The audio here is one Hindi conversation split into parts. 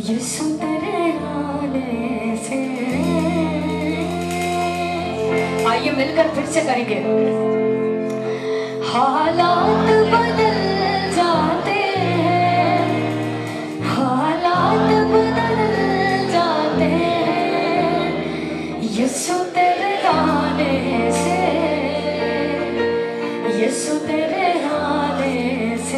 यीशु तेरे आने से। आइए मिलकर फिर से करेंगे। हालात बदल जाते हैं, हालात बदल जाते हैं यीशु तेरे आने से, यीशु तेरे आने से।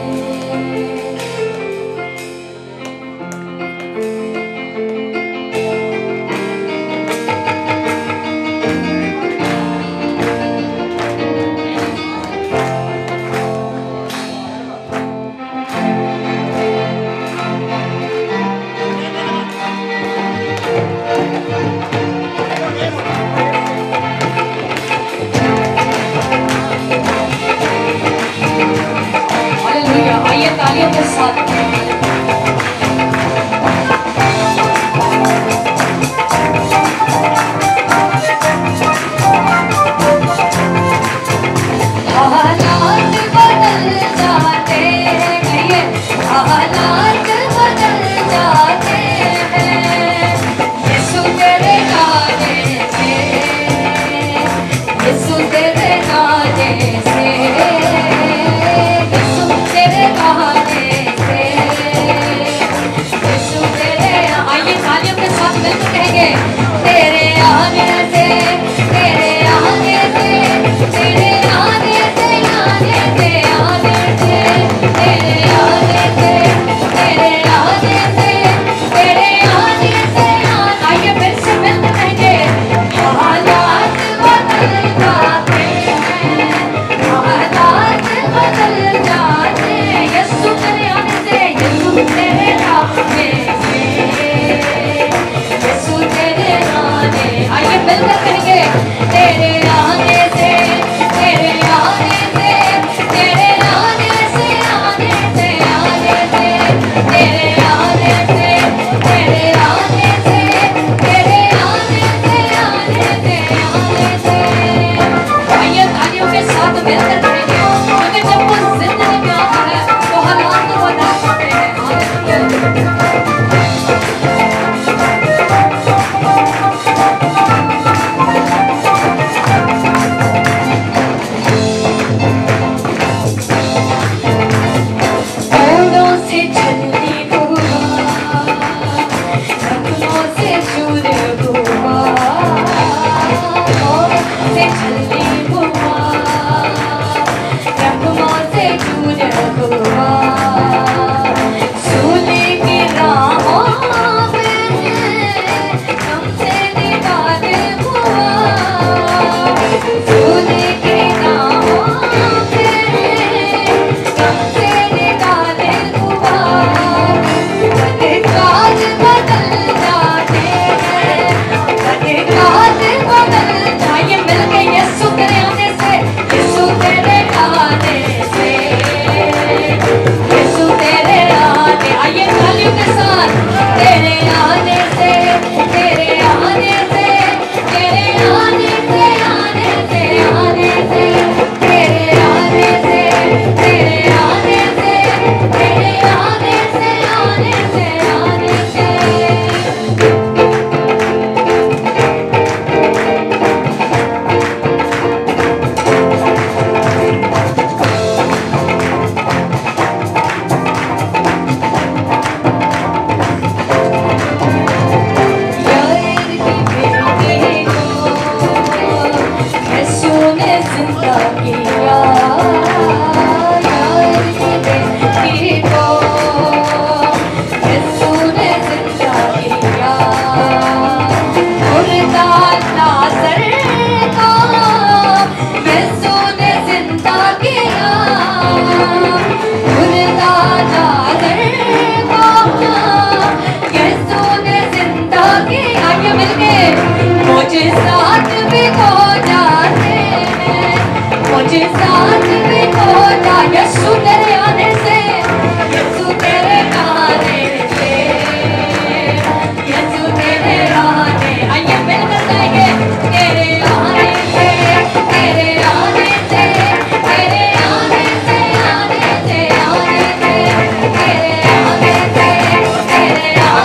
आइए तालियों के साथ हालात बदल जाते हैं, कहिए हालात बदल जाते हैं यीशु तेरे आने से, यीशु तेरे आने से, यीशु तेरे आने से, यीशु तेरे। आइए तालियों के साथ मिलकर कहेंगे तेरे आने से, तेरे आने से, तेरे आने से, आने से, आने से, तेरे आने से, तेरे आने से, तेरे आने से। आइए फिर से मिलकर कहेंगे हालात बदल जाते हैं, हालात बदल जाते हैं यीशु तेरे आने से, यीशु तेरे आने से, यीशु तेरे आने। आइए मिलकर कहेंगे तेरे आने से, तेरे आने से, तेरे आने से, आने से, आने से, तेरे आने से, तेरे आने से, तेरे आने से, आने से, आने से। आइए तालियों के साथ मिलकर कहेंगे क्योंकि जब वो जिंदगी में आता है तो हालात तो बदल जाते हैं। ओड़ों से चलती हुआ, सपनों से जुड़े हुआ, ओड़ों से चलती हुआ, रंगों से जुड़े हुआ, सूली की राहों पे हमसे निकाले हुआ, सूली की राहों पे हमसे निकाले हुआ। काज बदल जाते हैं, काज बदल जाइए मिलके यीशु तेरे आने से, यीशु तेरे आने से, यीशु तेरे आने। आइए तालियों के साथ तेरे आने से, तेरे आने से, तेरे आने से, आने से, आने से, तेरे आने से, तेरे आने से, तेरे आने से, आने से, आने से। यार की बेटी को यीशु ने जिंदा किया, यार की बेटी को यीशु ने जिंदा किया, मुर्दा लाजर को यीशु ने जिंदा किया, मुर्दा लाजर को यीशु ने जिंदा किया। आइए मिलके मुझे साथ भी हो जाते हैं, मुझे साथ भी हो जा यीशु तेरे आने से, यीशु तेरे आने से, यीशु तेरे आने। आइए मिलकर गाएंगे तेरे आने से, तेरे आने से, तेरे आने से, आने से, आने से, तेरे आने से, तेरे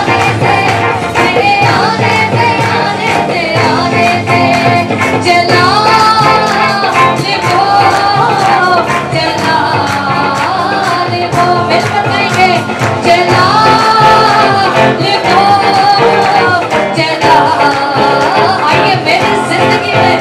चला लिखो चला। आइए मेरी जिंदगी में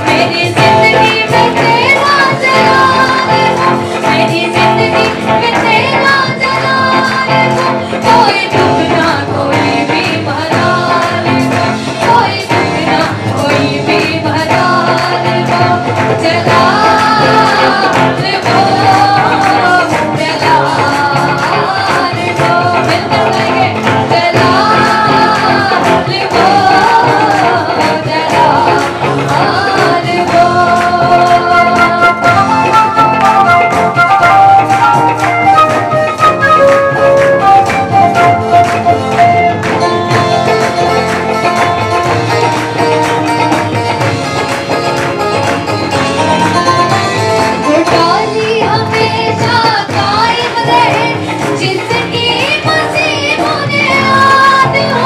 तेरा चला लिखो, मेरी जिंदगी में तेरा चला लिखो। कोई दुख ना कोई भी भरा लिखो, कोई दुख ना कोई भी भरा लिखो। चला लिखो चला लिखो, मिलकर गाएंगे चला लिखो चला लिखो। डाली हमेशा कायम रहे, जिसकी मुसीबों ने याद हो।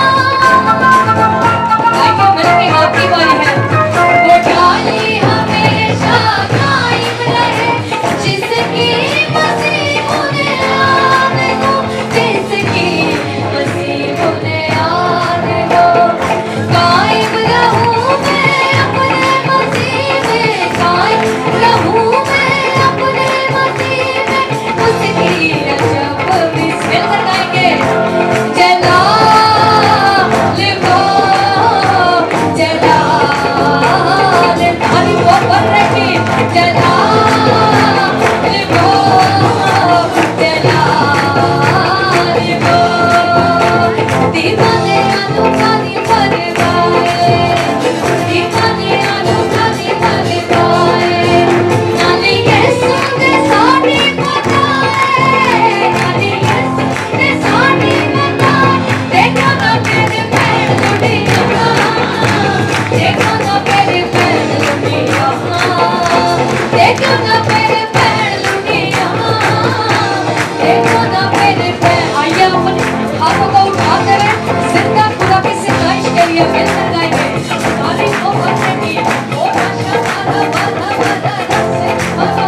आइए मिलके आपकी बारी है। वो डाली हमेशा कायम रहे, जिसकी मुसीबों ने याद हो, जिसकी मुसीबों ने याद हो। कायम रहूं मैं अपने मसीह में, कायम रहूं मैं अपने मसीह में, उसकी अजब मिलकर गाएंगे चला लिखो चला लिखो। बहुत बढ़ रही चला लिखो चला लिखो। दीवाने अनुसारी पर गाए, दीवाने अनुसारी पर गाए। नाली यीशु ने साड़ी बताए, नाली यीशु ने साड़ी बताए। देखो ना मेरे पैर लुटिया, देखो ना मेरे पैर लुटिया, देखो ना मेरे पैर लुटिया, देखो ना मेरे पैर। आइए अपने हाथों को उठाते हुए जिंदा खुदा की सिफारिश के लिए मिलकर गाएंगे। नाली को बंद की ओ नशा वाला वाला वाला रस्से वाला।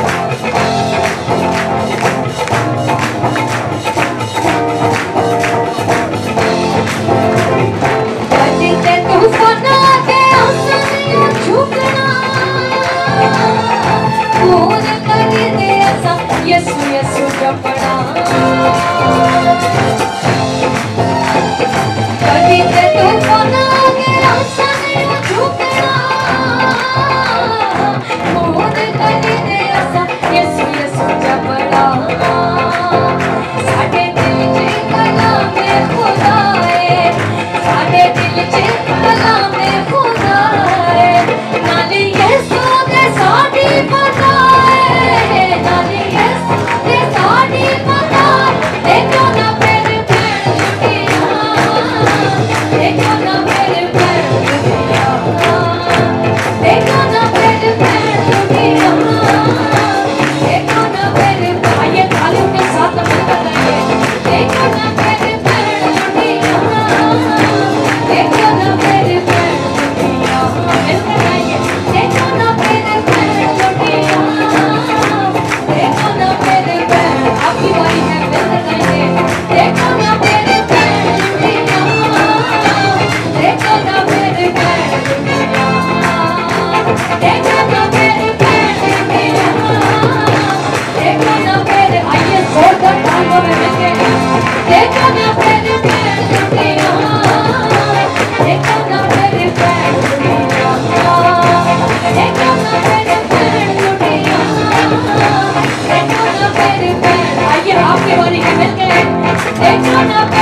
बजते तूफानों के आंसुओं झुकना, खून खरीदे ऐसा यीशु यीशु जपना। बजते तूफानों के आंसुओं झुकना, खून खरीदे ऐसा यीशु यीशु जपना। साडे दिल च कलामे खुदा है, साडे दिल च कलामे खुदा है। नाले यीशु दे साडी पता है, नाले यीशु दे साडी पता है। देखो ना मेरे पैर लुटिया, देखो ना मेरे पैर लुटिया, देखो ना मेरे पैर लुटिया, देखो ना मेरे पैर। आइए तालियों के साथ मिलकर गाएंगे। देखो ना मेरे पैर लुटिया, देखो ना मेरे पैर लुटिया, मिलकर गाएंगे। देखो ना मेरे पैर लुटिया, देखो ना मेरे पैर। आपकी बारी है, मिलकर गाएंगे। देखो ना मेरे पैर लुटिया, देखो ना मेरे पैर लुटिया, देखो ना मेरे पैर लुटिया, देखो ना मेरे। आइए जोरदार तालियों में मिलके देखो ना मेरे पैर लुटिया, देखो ना मेरे पैर लुटिया, देखो ना मेरे पैर लुटिया, देखो ना मेरे पैर। आइए आपकी बारी है, मिलके देखो ना